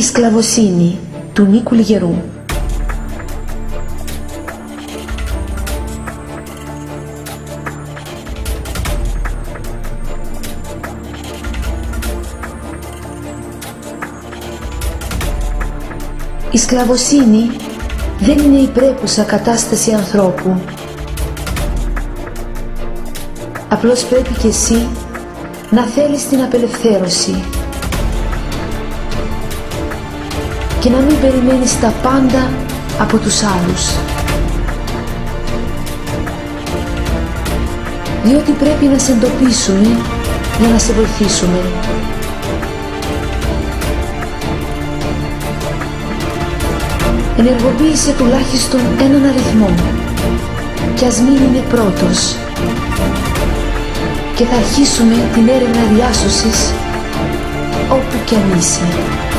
Η σκλαβοσύνη του Νίκου Λιγερού. Η σκλαβοσύνη δεν είναι η πρέπουσα κατάσταση ανθρώπου. Απλώς πρέπει και εσύ να θέλεις την απελευθέρωση και να μην περιμένεις τα πάντα από τους άλλους. Διότι πρέπει να σε εντοπίσουμε για να σε βοηθήσουμε. Ενεργοποίησε τουλάχιστον έναν αριθμό κι ας μην είναι πρώτος και θα αρχίσουμε την έρευνα διάσωσης όπου κι αν είσαι.